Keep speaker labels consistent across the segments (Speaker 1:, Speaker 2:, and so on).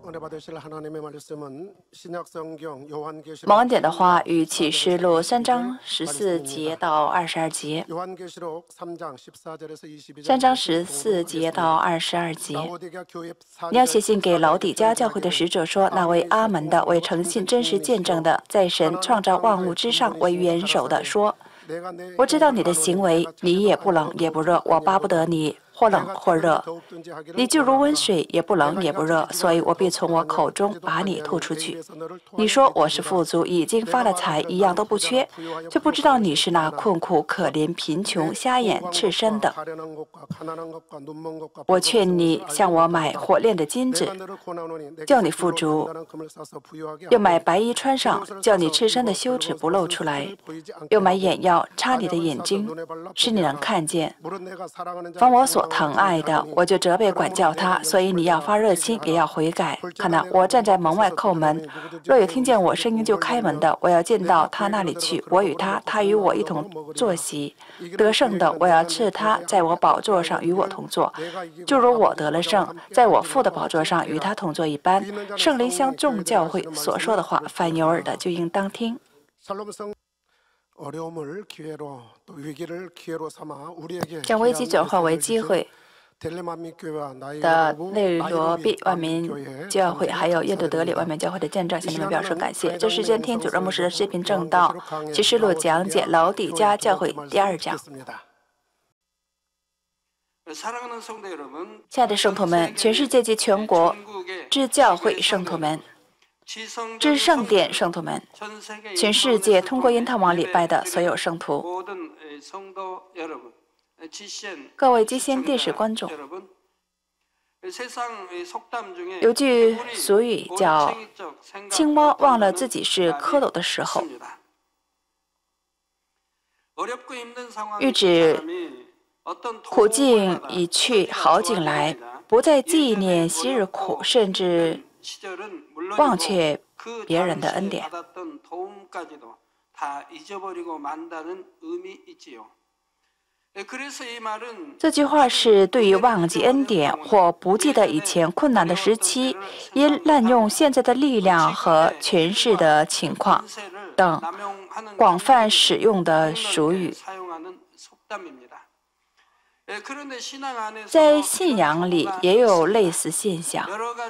Speaker 1: 蒙恩典的话语，启示录3章14节到22节，3章14节到22节。你要写信给老底嘉教会的使者说：那位阿门的，为诚信真实见证的，在神创造万物之上为元首的说：我知道你的行为，你也不冷也不热，我巴不得你或冷或热，你就如温水，也不冷也不热，所以我必从我口中把你吐出去。你说我是富足，已经发了财，一样都不缺，却不知道你是那困苦、可怜、贫穷、瞎眼、赤身的。我劝你向我买火炼的金子，叫你富足；又买白衣穿上，叫你赤身的羞耻不露出来；又买眼药插你的眼睛，使你能看见。凡我所疼爱的，我就责备管教他，所以你要发热心，也要悔改。看哪，我站在门外叩门，若有听见我声音就开门的，我要进到他那里去，我与他，他与我一同坐席。得胜的，我要赐他在我宝座上与我同坐，就如我得了胜，在我父的宝座上与他同坐一般。圣灵向众教会所说的话，凡有耳的就应当听。将危机转化为机会的内罗毕万民教会，还有印度德里万民教会的见证，向你们表示感谢。这时间听主任牧师的视频正道启示录讲解老底嘉教会第2讲。亲爱的圣徒们，全世界及全国之教会圣徒们，至圣殿圣徒们，全世界通过因探网礼拜的所有圣徒，各位基先电视观众，有句俗语叫“青蛙忘了自己是蝌蚪的时候”，喻指苦境已去，好景来，不再纪念昔日苦，甚至忘却别人的恩典。这句话是对于忘记恩典或不记得以前困难的时期，因滥用现在的力量和权势的情况等广泛使用的俗语。在信仰里也有类似现象。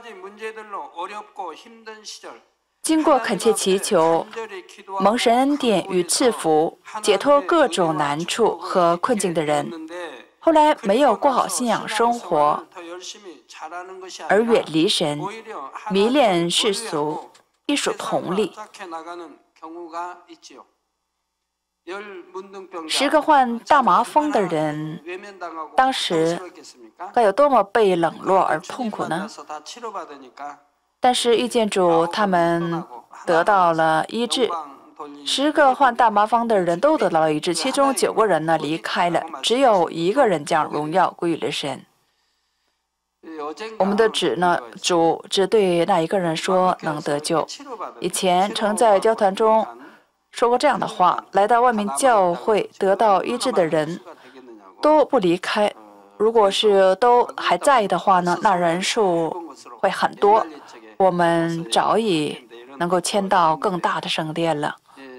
Speaker 1: 经过恳切祈求、蒙神恩典与赐福，解脱各种难处和困境的人，后来没有过好信仰生活，而远离神，迷恋世俗，亦属同理。10个患大麻风的人，当时该有多么被冷落而痛苦呢？但是遇见主，他们得到了医治。10个患大麻风的人都得到了医治，其中9个人呢离开了，只有1个人将荣耀归于了神。我们的主只对那1个人说能得救。以前曾在交谈中说过这样的话：来到外面教会得到医治的人都不离开，如果是都还在的话呢，那人数会很多，我们早已能够迁到更大的圣殿了。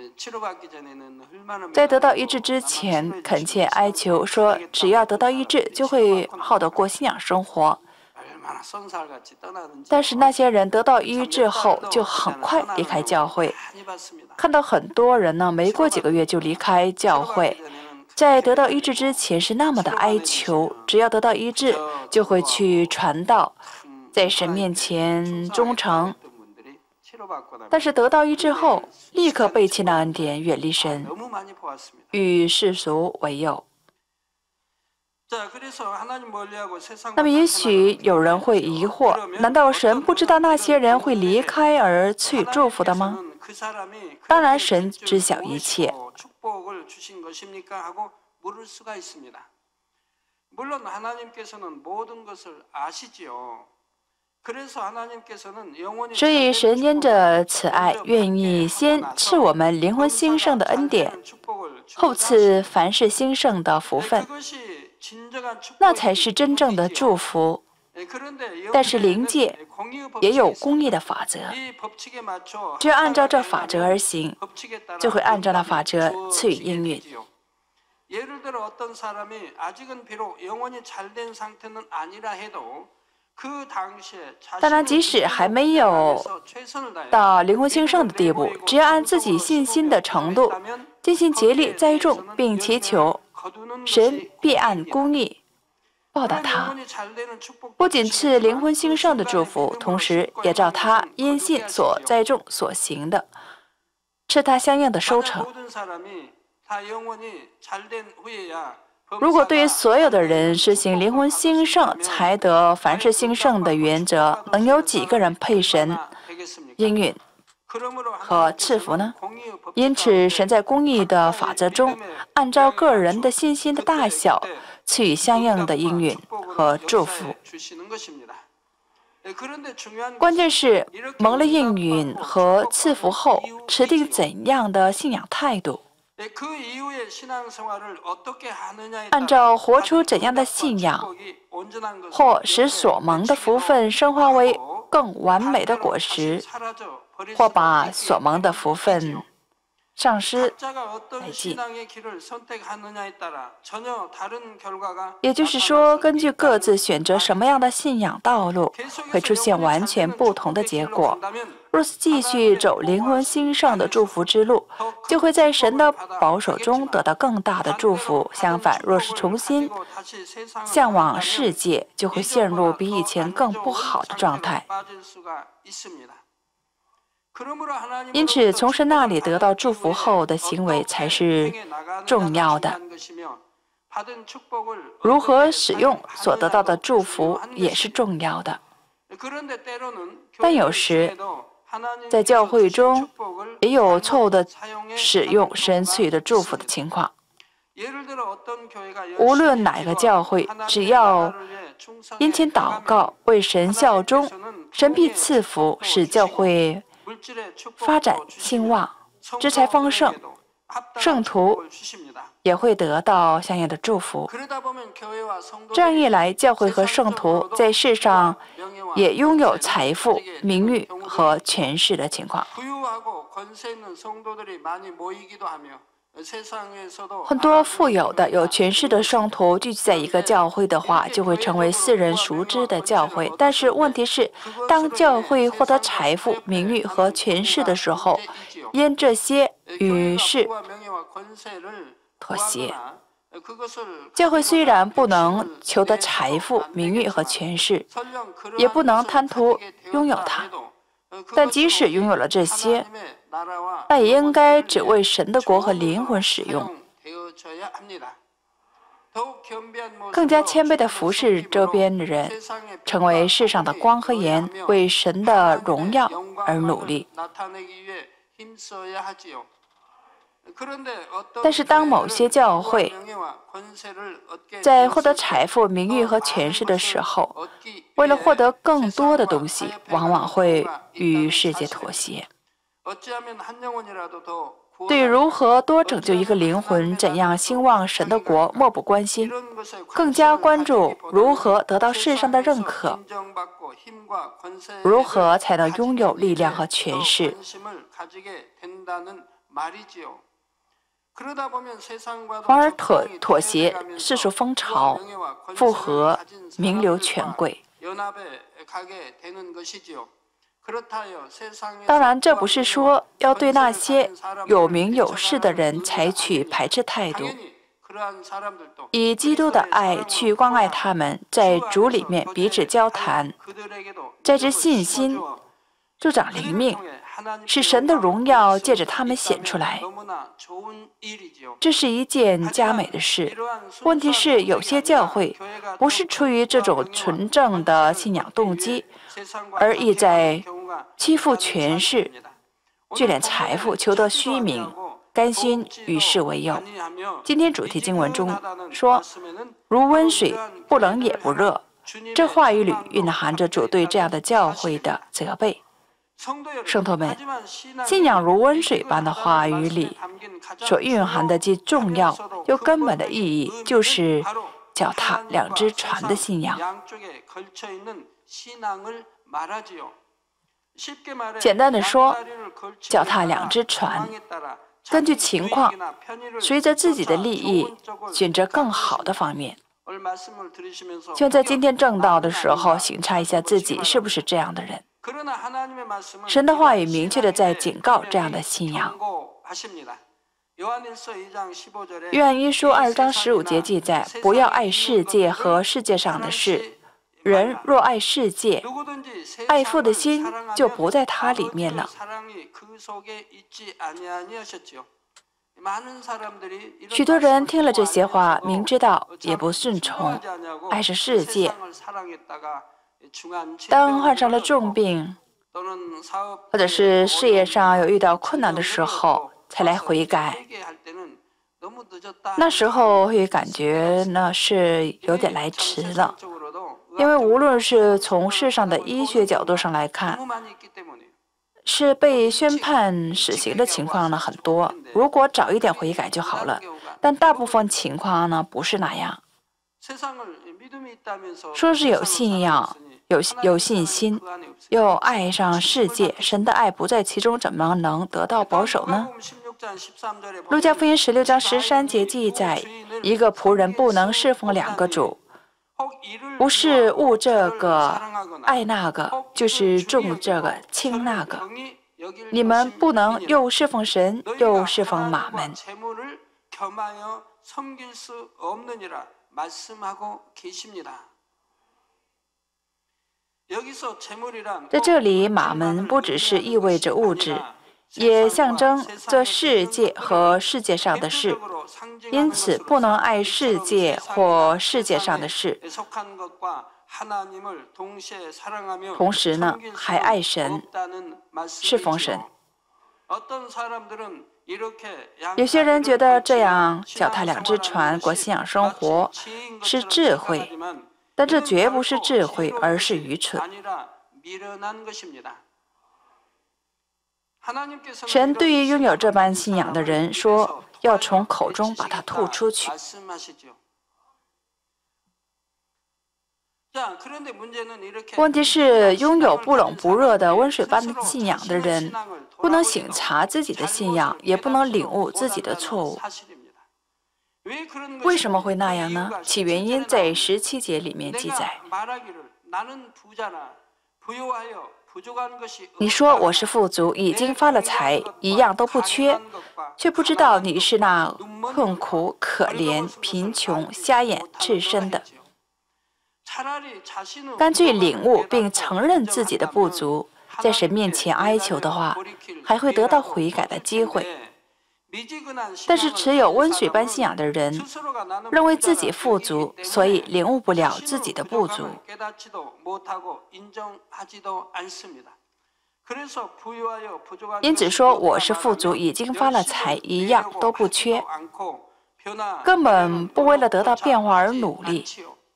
Speaker 1: 在得到医治之前，恳切哀求说，只要得到医治，就会好得过信仰生活。但是那些人得到医治后，就很快离开教会。看到很多人呢，没过几个月就离开教会。在得到医治之前是那么的哀求，只要得到医治，就会去传道，在神面前忠诚。但是得到医治后，立刻背弃那恩典，远离神，与世俗为友。那么也许有人会疑惑，难道神不知道那些人会离开而赐予祝福的吗？当然神知晓一切。所以神因着慈爱，愿意先赐我们灵魂兴盛的恩典，后赐凡事兴盛的福分，那才是真正的祝福。 但是灵界也有公义的法则，只要按照这法则而行，就会按照那法则赐予应允。当然，即使还没有到灵魂兴盛的地步，只要按自己信心的程度进行竭力栽种，并祈求，神必按公义报答他，不仅赐灵魂兴盛的祝福，同时也照他因信所栽种所行的，赐他相应的收成。如果对于所有的人实行灵魂兴盛才得凡事兴盛的原则，能有几个人配神应允和赐福呢？因此，神在公义的法则中，按照个人的信心的大小，赐予相应的应允和祝福。关键是蒙了应允和赐福后，持定怎样的信仰态度。按照活出怎样的信仰，或使所蒙的福分升华为更完美的果实，或把所蒙的福分丧失殆尽。也就是说，根据各自选择什么样的信仰道路，会出现完全不同的结果。若是继续走灵魂兴盛的祝福之路，就会在神的保守中得到更大的祝福。相反，若是重新向往世界，就会陷入比以前更不好的状态。因此，从神那里得到祝福后的行为才是重要的。如何使用所得到的祝福也是重要的。但有时，在教会中也有错误的使用神赐予的祝福的情况。无论哪个教会，只要殷勤祷告、为神效忠，神必赐福，使教会发展兴旺，资财丰盛，圣徒也会得到相应的祝福。这样一来，教会和圣徒在世上也拥有财富、名誉和权势的情况。很多富有的、有权势的圣徒聚集在一个教会的话，就会成为世人熟知的教会。但是问题是，当教会获得财富、名誉和权势的时候，因这些与世妥协。教会虽然不能求得财富、名誉和权势，也不能贪图拥有它，但即使拥有了这些，那也应该只为神的国和灵魂使用。更加谦卑的服侍周边的人，成为世上的光和盐，为神的荣耀而努力。但是当某些教会在获得财富、名誉和权势的时候，为了获得更多的东西，往往会与世界妥协。对于如何多拯救一个灵魂、怎样兴旺神的国漠不关心，更加关注如何得到世上的认可，如何才能拥有力量和权势。反而妥协世俗风潮，附和名流权贵。当然，这不是说要对那些有名有势的人采取排斥态度，以基督的爱去关爱他们，在主里面彼此交谈，在这信心助长灵命，使神的荣耀借着他们显出来。这是一件佳美的事。问题是，有些教会不是出于这种纯正的信仰动机，而意在欺负权势、聚敛财富、求得虚名，甘心与世为友。今天主题经文中说：“如温水，不冷也不热。”这话语里蕴含着主对这样的教会的责备。圣徒们，信仰如温水般的话语里所蕴含的既重要又根本的意义，就是脚踏两只船的信仰。简单的说，脚踏两只船，根据情况，随着自己的利益，选择更好的方面。希望在今天正道的时候，省察一下自己是不是这样的人。神的话语明确的在警告这样的信仰。约翰一书2章15节记载：不要爱世界和世界上的事。人若爱世界，爱父的心就不在他里面了。许多人听了这些话，明知道也不顺从，爱是世界。当患上了重病，或者是事业上有遇到困难的时候，才来悔改。那时候会感觉呢是有点来迟了。因为无论是从世上的医学角度上来看，是被宣判死刑的情况呢很多，如果早一点悔改就好了。但大部分情况呢不是那样。说是有信仰、有信心，又爱上世界，神的爱不在其中，怎么能得到保守呢？路加福音16章13节记载，一个仆人不能侍奉2个主。不是恶这个爱那个，就是重这个轻那个。你们不能又侍奉神又侍奉马门。在这里，马门不只是意味着物质，也象征这世界和世界上的事。因此不能爱世界或世界上的事，同时呢还爱神，侍奉神。有些人觉得这样脚踏两只船过信仰生活是智慧，但这绝不是智慧，而是愚蠢。神对于拥有这般信仰的人说，要从口中把它吐出去。问题是，拥有不冷不热的温水般的信仰的人，不能省察自己的信仰，也不能领悟自己的错误。为什么会那样呢？其原因在17节里面记载。你说我是富足，已经发了财，一样都不缺，却不知道你是那困苦、可怜、贫穷、瞎眼、赤身的。干脆领悟并承认自己的不足，在神面前哀求的话，还会得到悔改的机会。但是持有温水般信仰的人，认为自己富足，所以领悟不了自己的不足。因此说我是富足，已经发了财，一样都不缺，根本不为了得到变化而努力。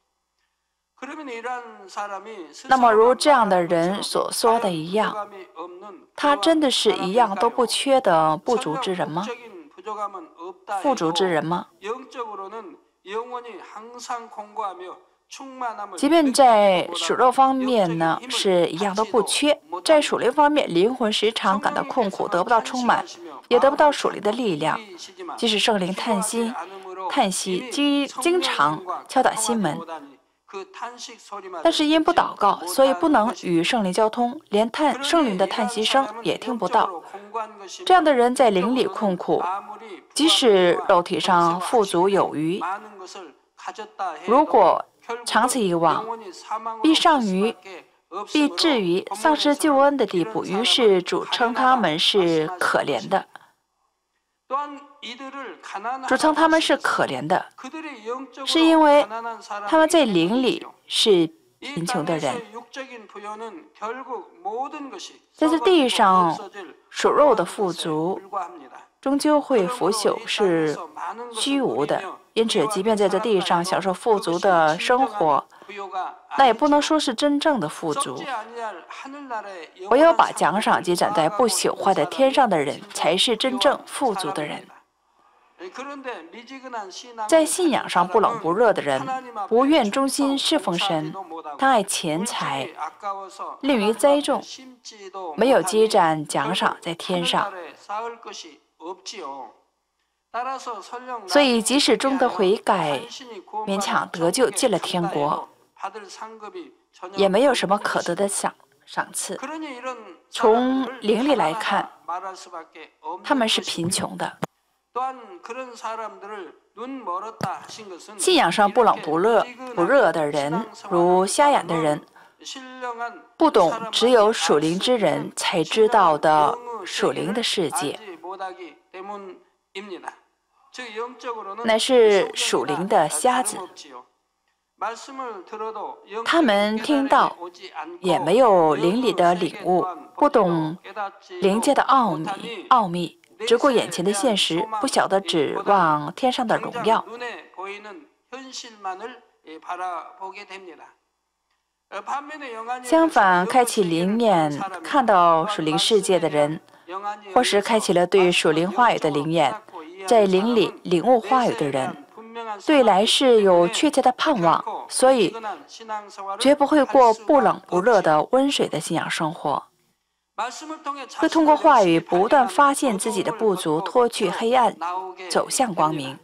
Speaker 1: 那么如这样的人所说的一样，他真的是一样都不缺的不足之人吗？富足之人吗？即便在属肉方面呢，是一样都不缺，在属灵方面，灵魂时常感到困苦，得不到充满，也得不到属灵的力量。即使圣灵叹息，经常敲打心门，但是因不祷告，所以不能与圣灵交通，连圣灵的叹息声也听不到。这样的人在灵里困苦，即使肉体上富足有余，如果长此以往，必至于丧失救恩的地步。于是主称他们是可怜的。主称他们是可怜的，是因为他们在灵里是贫穷的人。在这地上属肉的富足终究会腐朽，是虚无的。因此即便在这地上享受富足的生活，那也不能说是真正的富足。唯有把奖赏积攒在不朽坏的天上的人，才是真正富足的人。 在信仰上不冷不热的人，不愿忠心侍奉神，他爱钱财，吝于栽种，没有积攒奖赏在天上。所以，即使终得悔改，勉强得救进了天国，也没有什么可得的赏赐。从灵里来看，他们是贫穷的。信仰上不冷不热的人，如瞎眼的人，不懂只有属灵之人才知道的属灵的世界，乃是属灵的瞎子。他们听到，也没有灵里的领悟，不懂灵界的奥秘，只顾眼前的现实，不晓得指望天上的荣耀。相反，开启灵眼，看到属灵世界的人，或是开启了对属灵话语的灵眼，在灵里领悟话语的人，对来世有确切的盼望，所以绝不会过不冷不热的温水的信仰生活，会通过话语不断发现自己的不足，脱去黑暗，走向光明，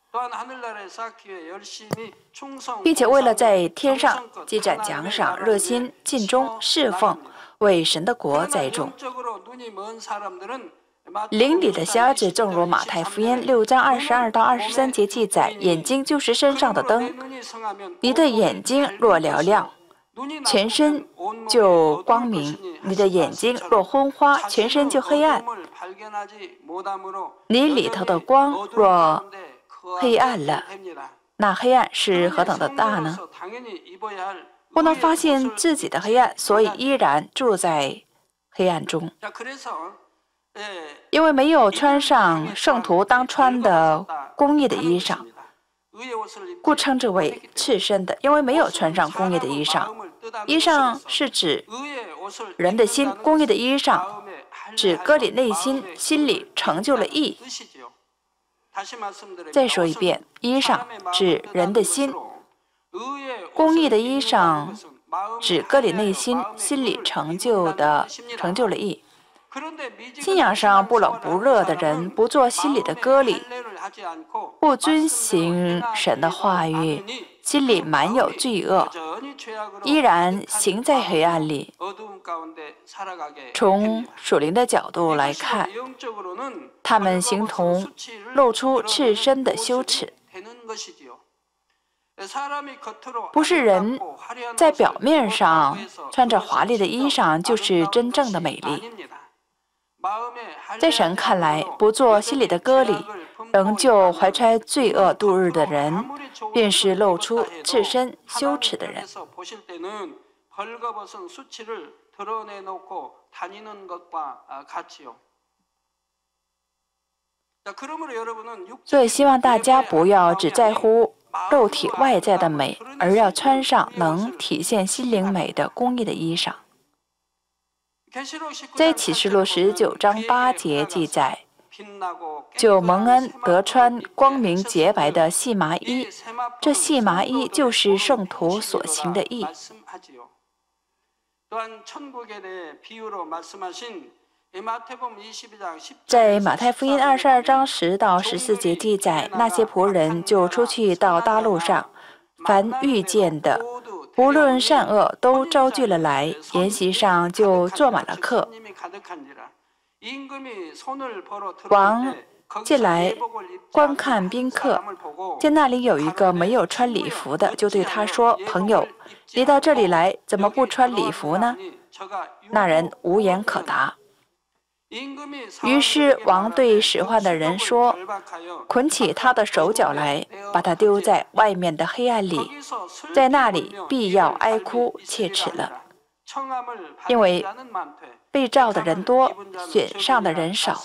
Speaker 1: 并且为了在天上积攒奖赏，热心尽忠侍奉，为神的国栽种。灵里的瞎子，正如马太福音6章22到23节记载，眼睛就是身上的灯。你的眼睛若嘹亮，全身就光明；你的眼睛若昏花，全身就黑暗。你里头的光若黑暗了，那黑暗是何等的大呢？不能发现自己的黑暗，所以依然住在黑暗中。因为没有穿上圣徒当穿的公义的衣裳，故称之为赤身的。因为没有穿上公义的衣裳，衣裳是指人的心，公义的衣裳指割礼内心，心里成就了义。再说一遍，衣裳指人的心，公义的衣裳指割礼内心，心里成就了义。信仰上不冷不热的人，不做心里的割礼，不遵行神的话语，心里满有罪恶，依然行在黑暗里。从属灵的角度来看，他们形同露出赤身的羞耻。不是人在表面上穿着华丽的衣裳就是真正的美丽。在神看来，不做心里的割礼，仍旧怀揣罪恶度日的人，便是露出赤身羞耻的人。所以希望大家不要只在乎肉体外在的美，而要穿上能体现心灵美的公义的衣裳。在启示录19章8节记载，就蒙恩得穿光明洁白的细麻衣，这细麻衣就是圣徒所行的义。在马太福音22章10到14节记载，那些仆人就出去到大路上，凡遇见的，无论善恶，都招聚了来，筵席上就坐满了客。王进来观看宾客，见那里有一个没有穿礼服的，就对他说：“朋友，你到这里来，怎么不穿礼服呢？”那人无言可答。于是王对使唤的人说：“捆起他的手脚来，把他丢在外面的黑暗里，在那里必要哀哭切齿了，因为被召的人多，选上的人少。”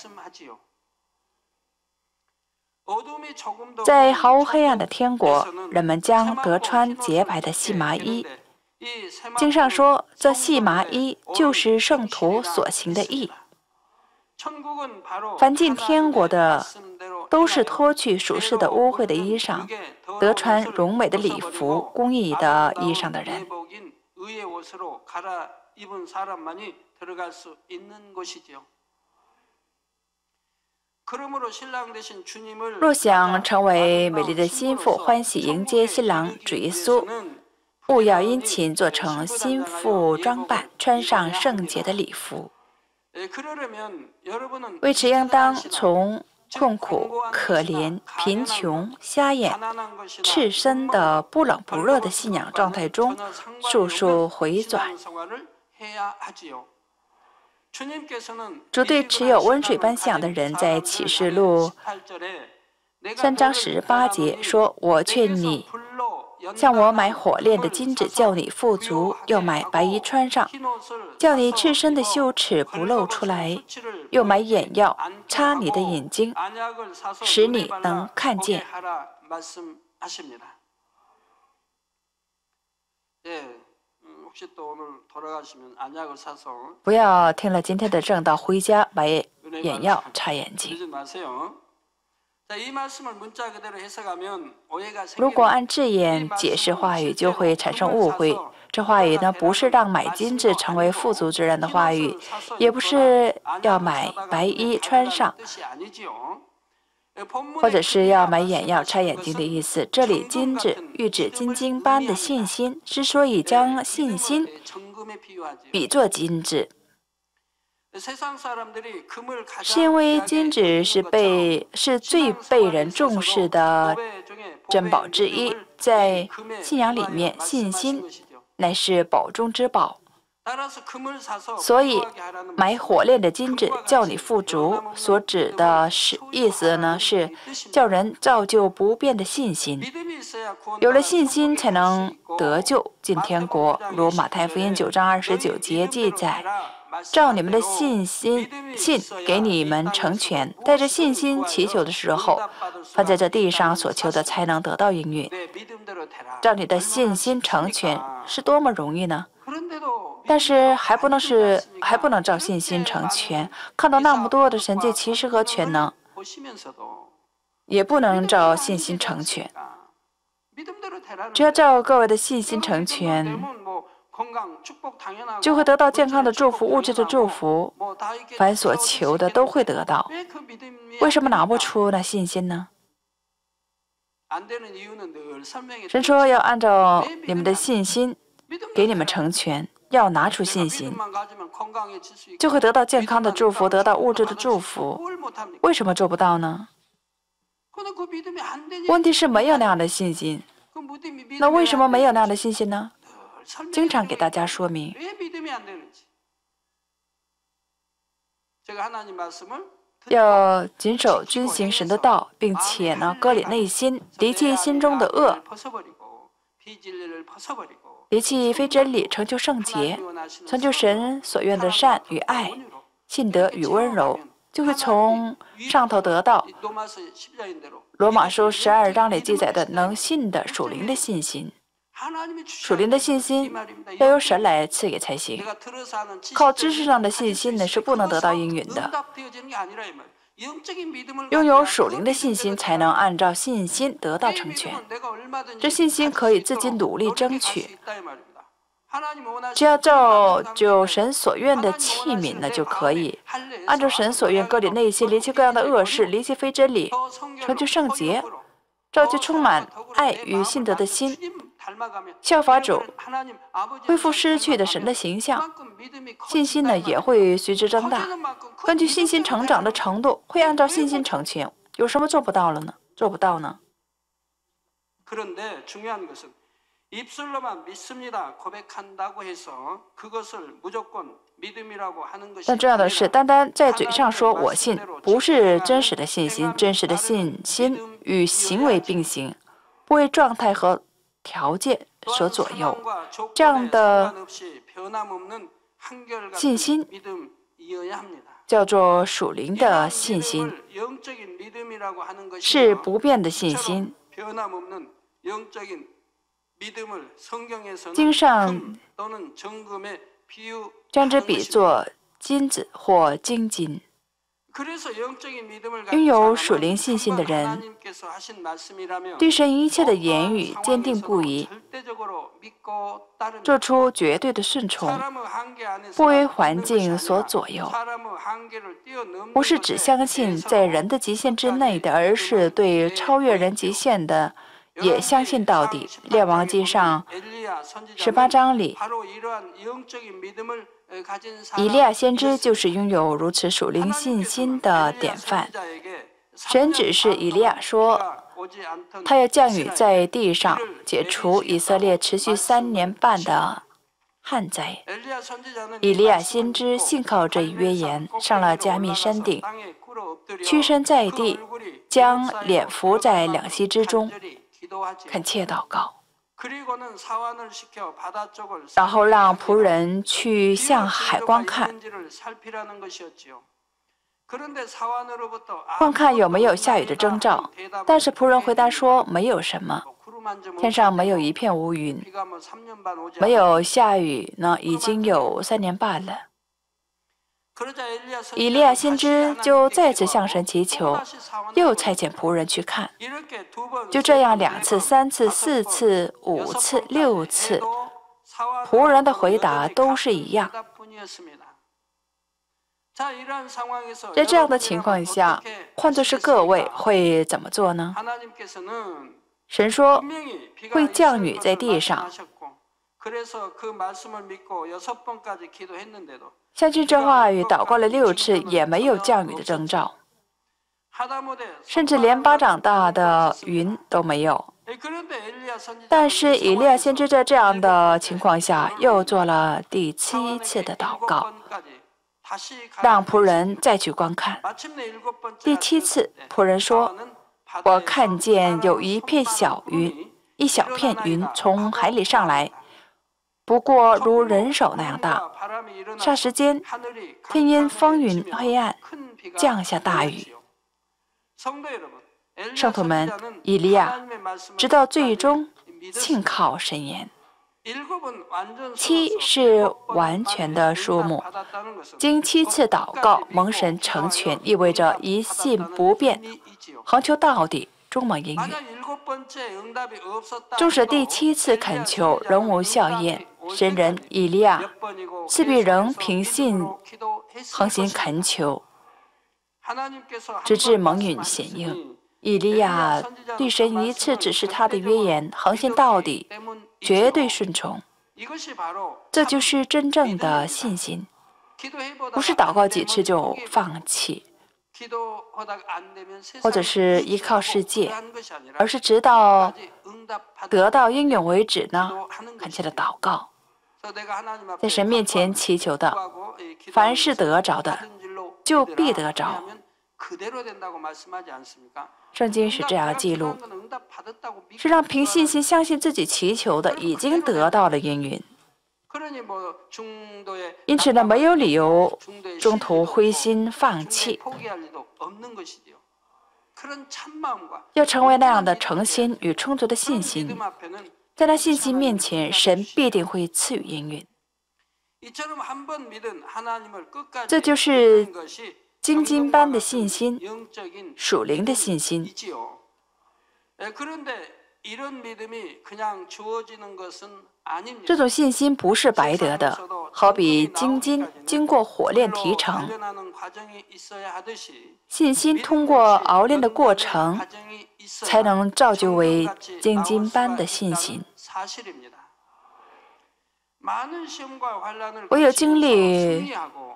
Speaker 1: 在毫无黑暗的天国，人们将得穿洁白的细麻衣。经上说，这细麻衣就是圣徒所行的义。凡进天国的都是脱去属世的污秽的衣裳，得穿荣美的礼服、公义的衣裳的人。若想成为美丽的心腹，欢喜迎接新郎主耶稣，务要殷勤做成心腹装扮，穿上圣洁的礼服。为此，应当从困苦、可怜、贫穷、瞎眼、赤身的不冷不热的信仰状态中速速回转。主对持有温水般信仰的人，在启示录3章18节说：“我劝你，向我买火炼的金子，叫你富足；又买白衣穿上，叫你赤身的羞耻不露出来；又买眼药擦你的眼睛，使你能看见。”不要听了今天的正道回家买眼药擦眼睛。如果按字眼解释话语，就会产生误会。这话语呢，不是让买金子成为富足之人的话语，也不是要买白衣穿上，或者是要买眼药擦眼睛的意思。这里金子喻指金晶般的信心，之所以将信心比作金子，是因为金子是最被人重视的珍宝之一，在信仰里面，信心乃是宝中之宝。所以买火炼的金子叫你富足，所指的意思呢，是叫人造就不变的信心。有了信心才能得救进天国，如马太福音9章29节记载：照你们的信给你们成全。带着信心祈求的时候，凡在这地上所求的才能得到应允。照你的信心成全是多么容易呢？但是还不能照信心成全。看到那么多的神迹奇事和全能，也不能照信心成全。只要照各位的信心成全，就会得到健康的祝福、物质的祝福，凡所求的都会得到。为什么拿不出那信心呢？神说要按照你们的信心给你们成全，要拿出信心，就会得到健康的祝福，得到物质的祝福。为什么做不到呢？问题是没有那样的信心。那为什么没有那样的信心呢？经常给大家说明。要谨守遵行神的道，并且呢，割礼内心，离弃心中的恶，离弃非真理，成就圣洁，成就神所愿的善与爱、信德与温柔，就会从上头得到罗马书12章里记载的能信的属灵的信心。属灵的信心要由神来赐给才行，靠知识上的信心呢是不能得到应允的。拥有属灵的信心，才能按照信心得到成全。这信心可以自己努力争取，只要照就神所愿的器皿呢就可以，按照神所愿割礼内心，离弃各样的恶事，离弃非真理，成就圣洁，召集充满爱与信德的心，效法主，恢复失去的神的形象，信心呢也会随之增大。根据信心成长的程度，会按照信心成全。有什么做不到了呢？做不到呢？但重要的是，单单在嘴上说我信，不是真实的信心。真实的信心与行为并行，不为状态和条件所左右。这样的信心叫做属灵的信心，是不变的信心。经上将之比作金子或精金， 拥有属灵信心的人，对神一切的言语坚定不移，做出绝对的顺从，不为环境所左右。不是只相信在人的极限之内的，而是对超越人极限的也相信到底。列王记上18章里，以利亚先知就是拥有如此属灵信心的典范。神指示以利亚说，他要降雨在地上，解除以色列持续3年半的旱灾。以利亚先知信靠这一约言，上了加密山顶，屈身在地，将脸伏在两膝之中，恳切祷告，然后让仆人去向海观看，观看有没有下雨的征兆。但是仆人回答说，没有什么，天上没有一片乌云，没有下雨呢，已经有3年半了。以利亚先知就再次向神祈求，又差遣仆人去看。就这样2次、3次、4次、5次、6次，仆人的回答都是一样。在这样的情况下，换作是各位会怎么做呢？神说会降雨在地上，相信这话语祷告了6次，也没有降雨的征兆，甚至连巴掌大的云都没有。但是以利亚先知在这样的情况下，又做了第7次的祷告，让仆人再去观看。第7次，仆人说，我看见有一小片云从海里上来，不过如人手那样大。霎时间，天因风云黑暗，降下大雨。圣徒们，以利亚直到最终信靠神言。7是完全的数目，经7次祷告蒙神成全，意味着一信不变，恒求到底，终蒙应允。纵使第7次恳求仍无效验，神人以利亚势必仍凭信恒心恳求，直至蒙允显应。以利亚对神一次指示他的约言，恒心到底，绝对顺从。这就是真正的信心，不是祷告几次就放弃，或者是依靠世界，而是直到得到应允为止呢，恳切的祷告，在神面前祈求的，凡是得着的，就必得着。圣经是这样记录，是让凭信心相信自己祈求的已经得到了应允。因此呢，没有理由中途灰心放弃。要成为那样的诚心与充足的信心，在那信心面前，神必定会赐予应允。这就是精金般的信心，属灵的信心。这种信心不是白得的，好比精金经过火炼提成，信心通过熬炼的过程，才能造就为精金般的信心。唯有经历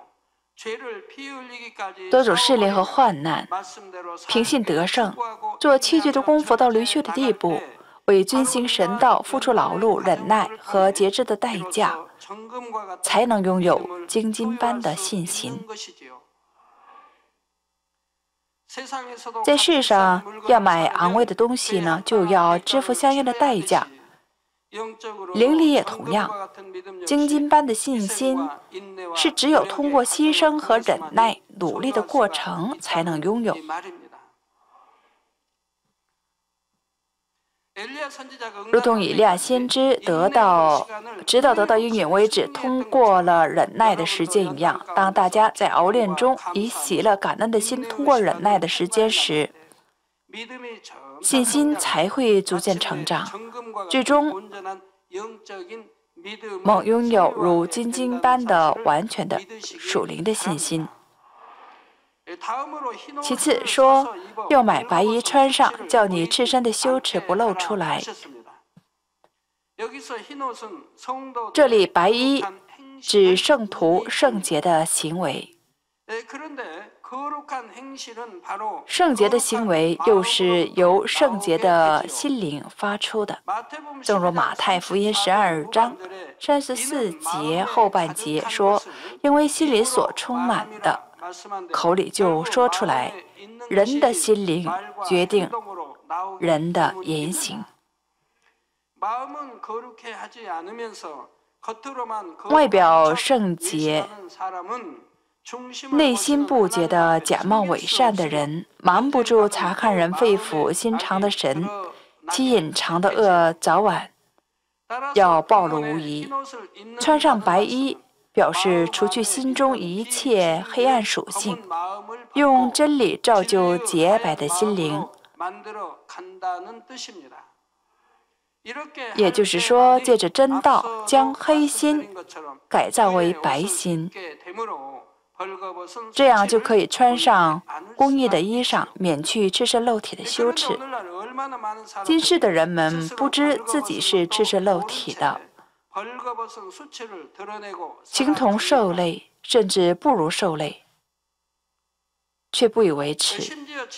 Speaker 1: 多种试炼和患难，凭信得胜，做器具的功夫到驴血的地步，为遵行神道付出劳碌、忍耐和节制的代价，才能拥有精金般的信心。在世上要买昂贵的东西呢，就要支付相应的代价。灵里也同样，精金般的信心是只有通过牺牲和忍耐、努力的过程才能拥有。 如同以利亚先知直到得到应允为止，通过了忍耐的时间一样。当大家在熬炼中以喜乐感恩的心通过忍耐的时间时，信心才会逐渐成长，最终梦拥有如金晶般的完全的属灵的信心。其次说，要买白衣穿上，叫你赤身的羞耻不露出来。这里白衣指圣徒圣洁的行为，圣洁的行为又是由圣洁的心灵发出的。正如马太福音12章34节后半节说，因为心里所充满的，口里就说出来，人的心灵决定人的言行。外表圣洁，内心不洁的假冒伪善的人，瞒不住查看人肺腑心肠的神，其隐藏的恶早晚要暴露无遗。穿上白衣，表示除去心中一切黑暗属性，用真理造就洁白的心灵。也就是说，借着真道将黑心改造为白心，这样就可以穿上公义的衣裳，免去赤身露体的羞耻。今世的人们不知自己是赤身露体的，形同兽类，甚至不如兽类，却不以为耻。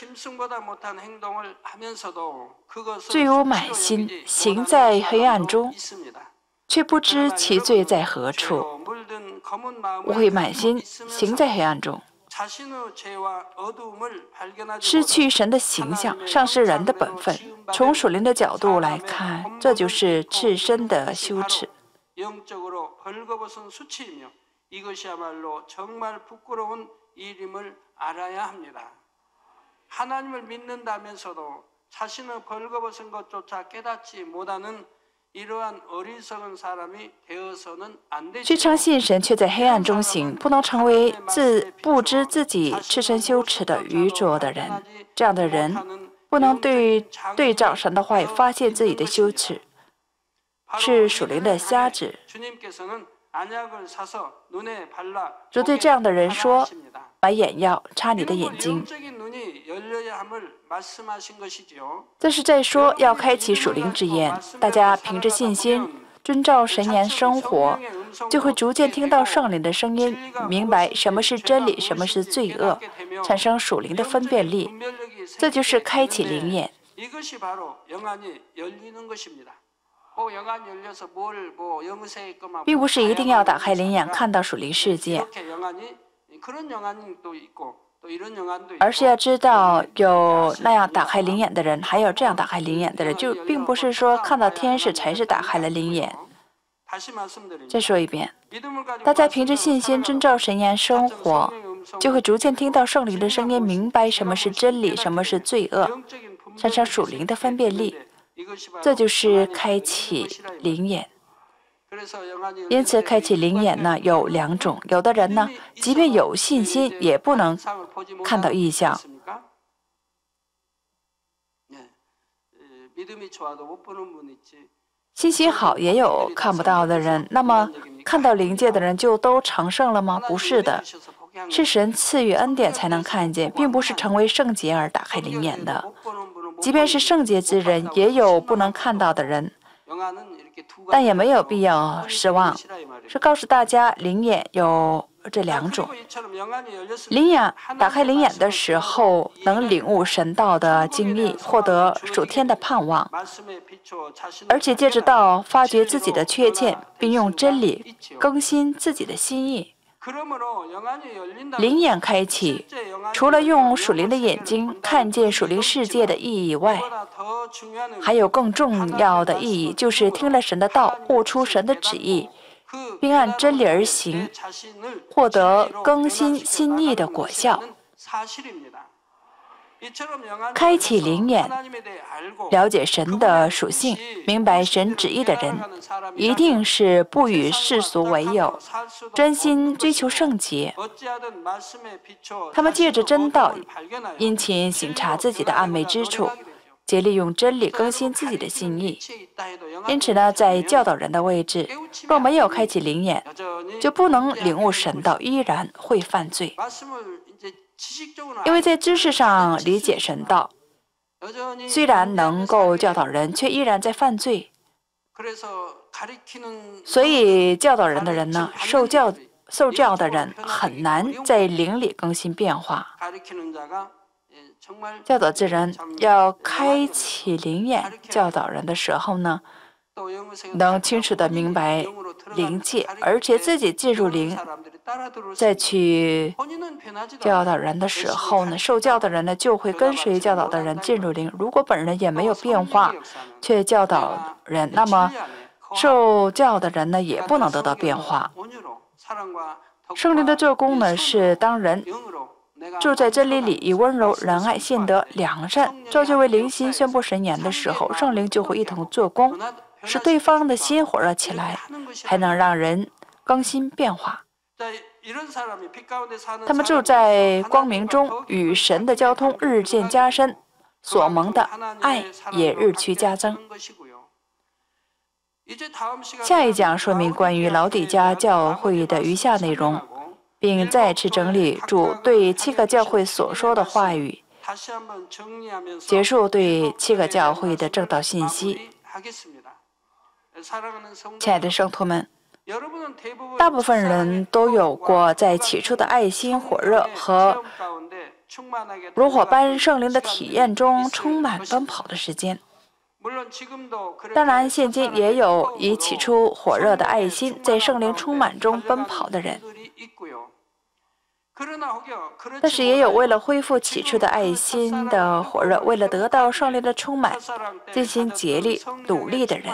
Speaker 1: 罪恶满心，行在黑暗中，却不知其罪在何处。污秽满心，行在黑暗中，失去神的形象，丧失人的本分。从属灵的角度来看，这就是赤身的羞耻。虽称信神，却在黑暗中行，不能成为不知自己赤身羞耻的愚拙的人。这样的人不能对照神的话语发现自己的羞耻，是属灵的瞎子。主对这样的人说，把眼药插你的眼睛。这是在说要开启属灵之眼，大家凭着信心遵照神言生活，就会逐渐听到圣灵的声音，明白什么是真理，什么是罪恶，产生属灵的分辨力。这就是开启灵眼。并不是一定要打开灵眼看到属灵世界，而是要知道有那样打开灵眼的人，还有这样打开灵眼的人，就并不是说看到天使才是打开了灵眼。再说一遍，大家凭着信心遵照神言生活，就会逐渐听到圣灵的声音，明白什么是真理，什么是罪恶，产生属灵的分辨力。这就是开启灵眼。因此开启灵眼呢有两种，有的人呢即便有信心也不能看到异象。信心好也有看不到的人，那么看到灵界的人就都成圣了吗？不是的，是神赐予恩典才能看见，并不是成为圣洁而打开灵眼的。即便是圣洁之人，也有不能看到的人，但也没有必要失望。是告诉大家，灵眼有这两种。灵眼打开灵眼的时候，能领悟神道的经历，获得属天的盼望，而且借着道发掘自己的缺陷，并用真理更新自己的心意。灵眼开启，除了用属灵的眼睛看见属灵世界的意义外，还有更重要的意义，就是听了神的道，悟出神的旨意，并按真理而行，获得更新心意的果效。 开启灵眼，了解神的属性，明白神旨意的人，一定是不与世俗为友，真心追求圣洁。他们借着真道，殷勤省察自己的暗昧之处，竭力用真理更新自己的心意。因此呢，在教导人的位置，若没有开启灵眼，就不能领悟神道，依然会犯罪。因为在知识上理解神道，虽然能够教导人，却依然在犯罪。所以教导人的人呢，受教的人很难在灵里更新变化。教导之人要开启灵眼，教导人的时候呢，能清楚地明白灵界，而且自己进入灵，再去教导人的时候呢，受教的人呢就会跟随教导的人进入灵。如果本人也没有变化，却教导人，那么受教的人呢也不能得到变化。圣灵的做工呢，是当人住在真理里，以温柔、仁爱、信德、良善造就为灵心宣布神言的时候，圣灵就会一同做工，使对方的心火热起来，还能让人更新变化。他们住在光明中，与神的交通日渐加深，所蒙的爱也日趋加增。下一讲说明关于老底嘉教会的余下内容，并再次整理主对7个教会所说的话语，结束对7个教会的正道信息。亲爱的圣徒们，大部分人都有过在起初的爱心火热和如火般圣灵的体验中充满奔跑的时间。当然，现今也有以起初火热的爱心在圣灵充满中奔跑的人，但是也有为了恢复起初的爱心的火热，为了得到圣灵的充满，尽心竭力努力的人。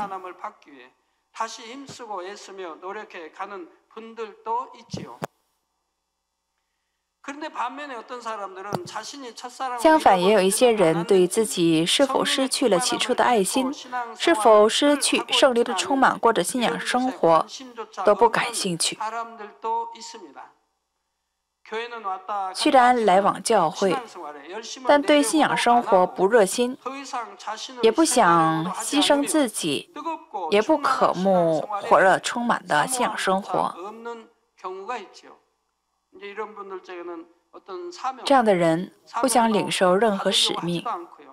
Speaker 1: 相反，也有一些人对自己是否失去了起初的爱心，是否失去圣灵的充满，过着信仰生活都不感兴趣。虽然来往教会，但对信仰生活不热心，也不想牺牲自己，也不渴慕火热充满的信仰生活。这样的人不想领受任何使命，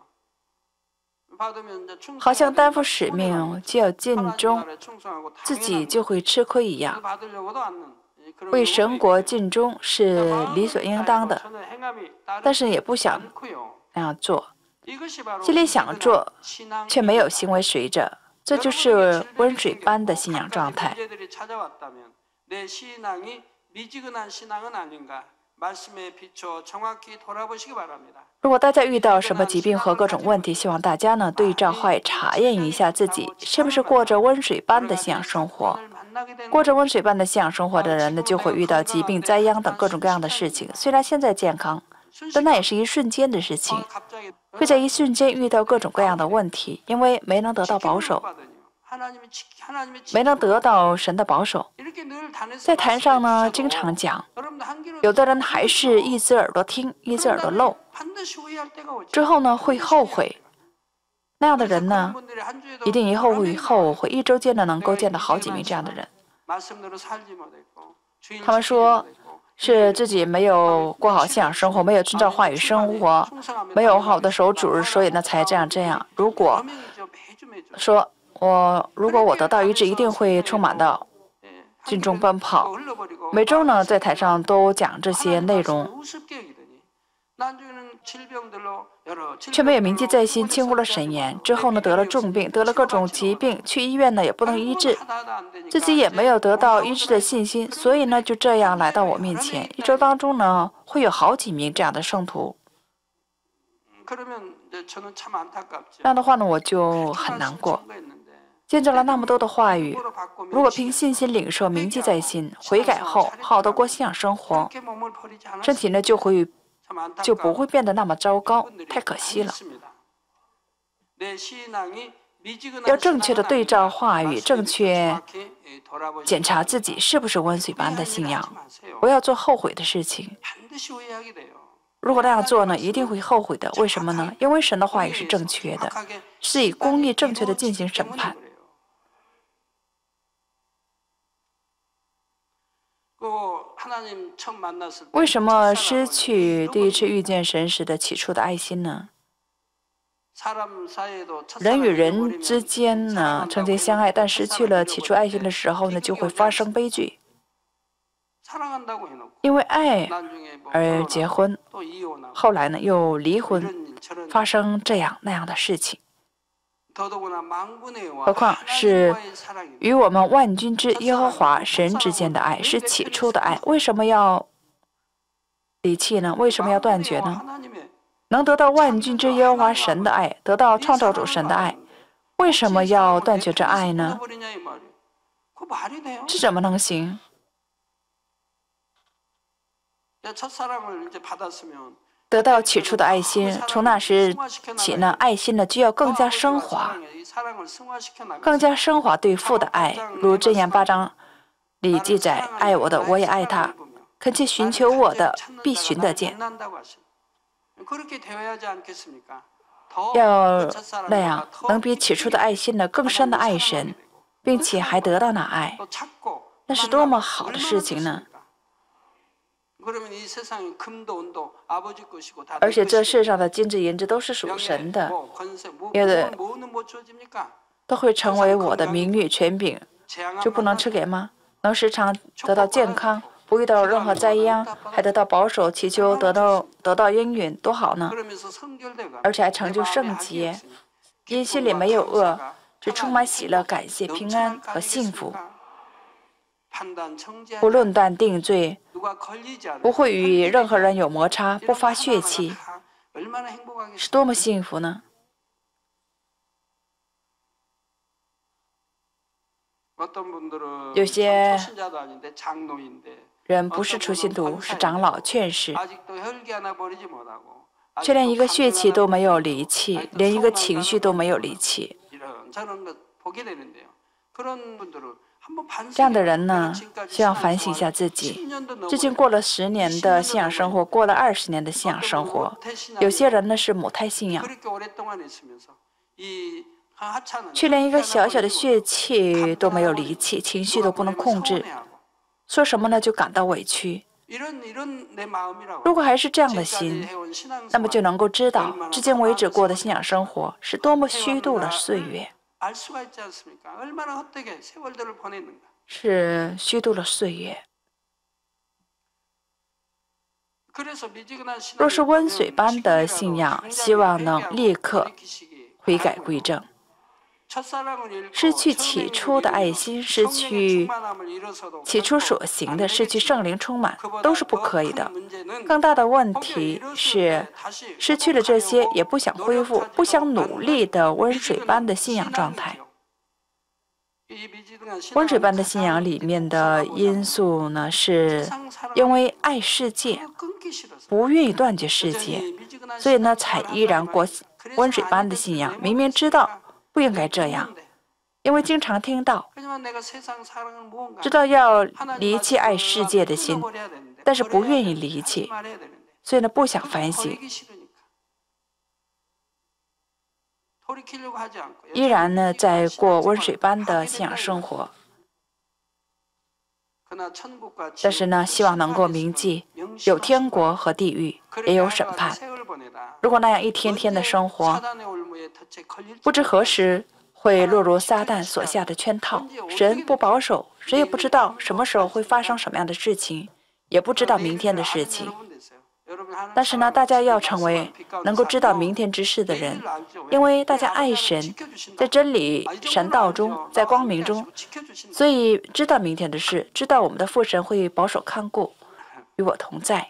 Speaker 1: 好像担负使命就要尽忠，自己就会吃亏一样。为神国尽忠是理所应当的，但是也不想那样做，心里想做，却没有行为随着，这就是温水般的信仰状态。如果大家遇到什么疾病和各种问题，希望大家呢对照话语查验一下自己是不是过着温水般的信仰生活。过着温水般的信仰生活的人呢，就会遇到疾病、灾殃等各种各样的事情。虽然现在健康，但那也是一瞬间的事情，会在一瞬间遇到各种各样的问题，因为没能得到保守，没能得到神的保守。在坛上呢，经常讲，有的人还是一只耳朵听，一只耳朵漏，之后呢会后悔。那样的人呢，一定以后会后悔。一周间呢，能够见到好几名这样的人。他们说是自己没有过好信仰生活，没有遵照话语生活，没有好的守主日，所以呢才这样。如果说如果我得到医治，一定会充满的尽忠奔跑。每周呢，在台上都讲这些内容，却没有铭记在心，轻忽了神言。之后呢，得了重病，得了各种疾病，去医院呢也不能医治，自己也没有得到医治的信心，所以呢就这样来到我面前。一周当中呢，会有好几名这样的圣徒。这样的话呢，我就很难过。见证了那么多的话语，如果凭信心领受，铭记在心，悔改后好好的过信仰生活，身体呢就会就不会变得那么糟糕，太可惜了。要正确的对照话语，正确检查自己是不是温水般的信仰，不要做后悔的事情。如果那样做呢，一定会后悔的。为什么呢？因为神的话语是正确的，是以公义正确的进行审判。为什么失去第一次遇见神时的起初的爱心呢？人与人之间呢，曾经相爱，但失去了起初爱心的时候呢，就会发生悲剧。因为爱而结婚，后来呢又离婚，发生这样那样的事情。何况是与我们万军之耶和华神之间的爱，是起初的爱，为什么要离弃呢？为什么要断绝呢？能得到万军之耶和华神的爱，得到创造主神的爱，为什么要断绝这爱呢？这怎么能行？得到起初的爱心，从那时起呢，爱心呢就要更加升华，更加升华对父的爱。如箴言8章里记载：“爱我的，我也爱他；恳切寻求我的，必寻得见。”要那样，能比起初的爱心呢更深的爱神，并且还得到那爱，那是多么好的事情呢？而且这世上的金子银子都是属神的，有的都会成为我的名誉权柄，就不能吃给吗？能时常得到健康，不遇到任何灾殃，还得到保守，祈求得到应允，多好呢！而且还成就圣洁，因心里没有恶，只充满喜乐、感谢、平安和幸福。不论断定罪，不会与任何人有摩擦，不发血气，是多么幸福呢？有些人不是初信徒，是长老、劝士，却连一个血气都没有离弃，连一个情绪都没有离弃。这样的人呢，需要反省一下自己。最近过了10年的信仰生活，过了20年的信仰生活，有些人呢是母胎信仰，却连一个小小的血气都没有离弃，情绪都不能控制，说什么呢就感到委屈。如果还是这样的心，那么就能够知道，至今为止过的信仰生活是多么虚度了岁月。是虚度了岁月。若是温水般的信仰，希望能立刻悔改归正。失去起初的爱心，失去起初所行的，失去圣灵充满，都是不可以的。更大的问题是，失去了这些，也不想恢复，不想努力的温水般的信仰状态。温水般的信仰里面的因素呢，是因为爱世界，不愿意断绝世界，所以呢，才依然过温水般的信仰。明明知道不应该这样，因为经常听到，知道要离弃爱世界的心，但是不愿意离弃，所以呢，不想反省，依然呢在过温水般的信仰生活。但是呢，希望能够铭记，有天国和地狱，也有审判。如果那样一天天的生活，不知何时会落入撒旦所下的圈套。神不保守，谁也不知道什么时候会发生什么样的事情，也不知道明天的事情。但是呢，大家要成为能够知道明天之事的人，因为大家爱神，在真理神道中，在光明中，所以知道明天的事，知道我们的父神会保守看顾，与我同在。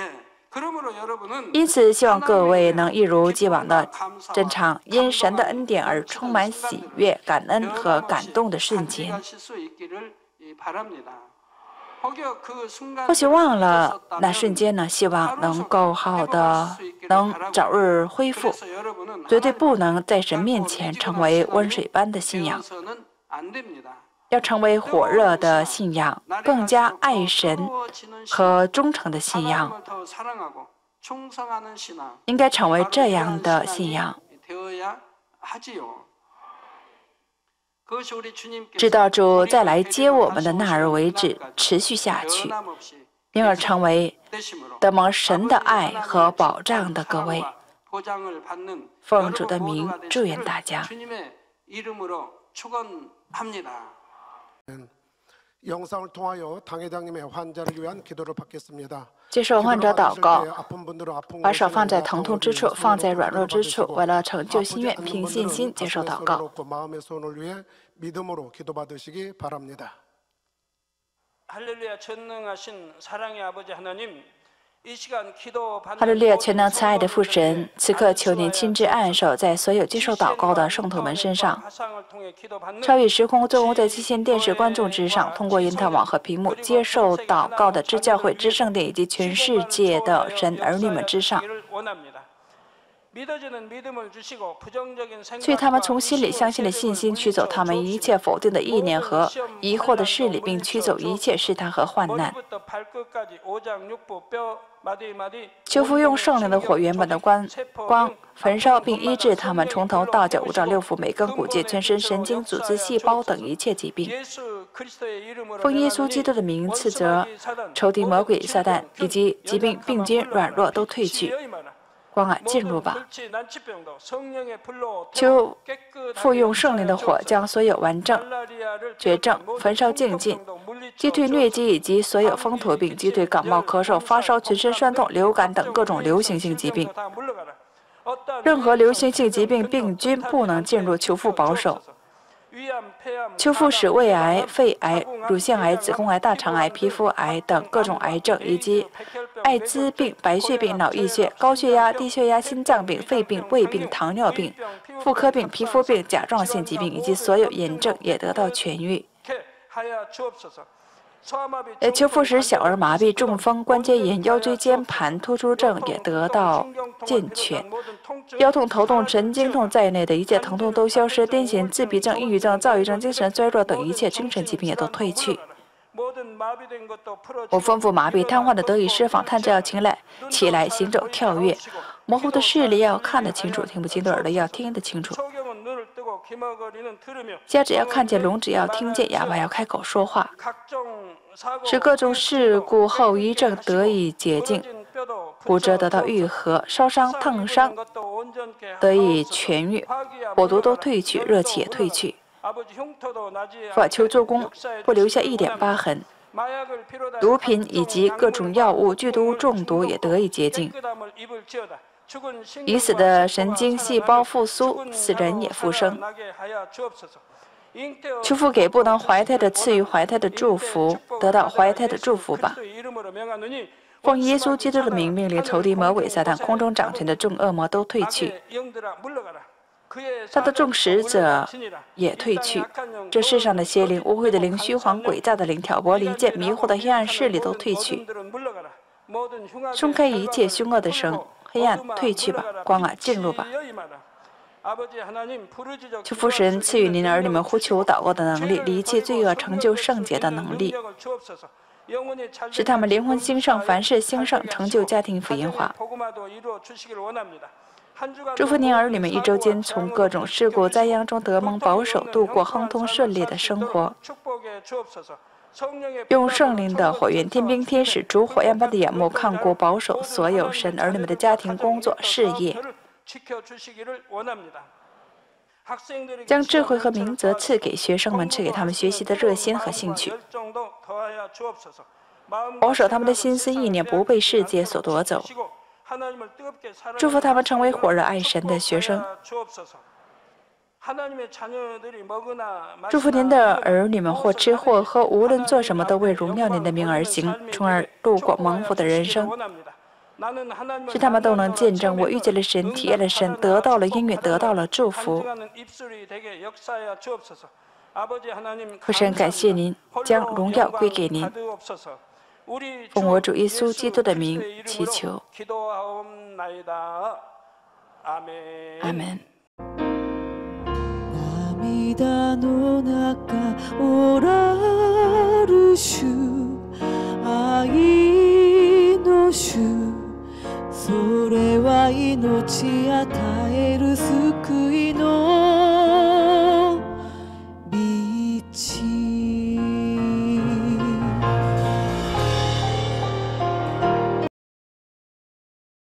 Speaker 1: 因此，希望各位能一如既往的珍藏因神的恩典而充满喜悦、感恩和感动的瞬间。 或许忘了那瞬间呢，希望能够好好的，能早日恢复。绝对不能在神面前成为温水般的信仰，要成为火热的信仰，更加爱神和忠诚的信仰，应该成为这样的信仰。直到主再来接我们的那日为止，持续下去，因而成为得蒙神的爱和保障的各位。奉主的名祝愿大家。接受患者祷告，把手放在疼痛之处，放在软弱之处，为了成就心愿，凭信心接受祷告。哈利路亚，全能慈爱的父神，此刻求您亲自按手在所有接受祷告的圣徒们身上，超越时空作用在基线电视观众之上，通过因特网和屏幕接受祷告的至教会、至圣殿以及全世界的神儿女们之上。所以他们从心里相信的信心驱走他们一切否定的意念和疑惑的势力，并驱走一切试探和患难。求父用圣灵的火原本的光焚烧并医治他们从头到脚五脏六腑每根骨节全身神经组织细胞等一切疾病。奉耶稣基督的名斥责仇敌魔鬼撒旦以及疾病病菌软弱都退去。光啊，进入吧！求父用圣灵的火将所有顽症、绝症焚烧净尽，击退疟疾以及所有风土病，击退感冒、咳嗽、发烧、全身酸痛、流感等各种流行性疾病。任何流行性疾病病菌不能进入，求父保守。求父使胃癌、肺癌、乳腺癌、子宫癌、大肠癌、皮肤癌等各种癌症，以及艾滋病、白血病、脑溢血、高血压、低血压、心脏病、肺病、胃病、糖尿病、妇科病、皮肤病、甲状腺疾病以及所有炎症也得到痊愈。求父使小儿麻痹、中风、关节炎、腰椎间盘突出症也得到健全。腰痛、头痛、神经痛在内的一切疼痛都消失，癫痫、自闭症、抑郁症、躁郁症、精神衰弱等一切精神疾病也都退去。我吩咐麻痹、瘫痪的得以释放，瘫着要起来行走、跳跃，模糊的视力要看得清楚，听不清的耳朵要听得清楚。瞎子要看见，聋子要听见，哑巴要开口说话，使各种事故后遗症得以洁净，骨折得到愈合，烧伤、烫伤得以痊愈，火毒都退去，热气也退去。法求做工不留下一点疤痕，毒品以及各种药物剧毒中毒也得以洁净。已死的神经细胞复苏，死人也复生。求父给不能怀胎的赐予怀胎的祝福，得到怀胎的祝福吧。奉耶稣基督的名命令仇敌魔鬼撒旦空中掌权的众恶魔都退去，他的众使者也退去，这世上的邪灵、污秽的灵、虚谎诡诈的灵、挑拨离间、迷惑的黑暗势力都退去，松开一切凶恶的绳，黑暗退去吧，光啊进入吧。求父神赐予您的儿女们呼求祷告的能力，离弃罪恶，成就圣洁的能力，使他们灵魂兴盛，凡事兴盛，成就家庭福音化。祝福您儿女们一周间从各种事故灾殃中得蒙保守，度过亨通顺利的生活。用圣灵的火焰、天兵天使、主火焰般的眼目看顾保守所有神儿女们的家庭、工作、事业，将智慧和明哲赐给学生们，赐给他们学习的热心和兴趣，保守他们的心思意念不被世界所夺走。祝福他们成为火热爱神的学生。祝福您的儿女们或吃或喝，无论做什么都为荣耀您的名而行，从而度过蒙福的人生，使他们都能见证我遇见了神，体验了神，得到了音乐，得到了祝福。 父神，感谢您，将荣耀归给您。奉我主耶稣基督的名祈求，阿门。涙の中おらる主、愛の主、それは命与える救いの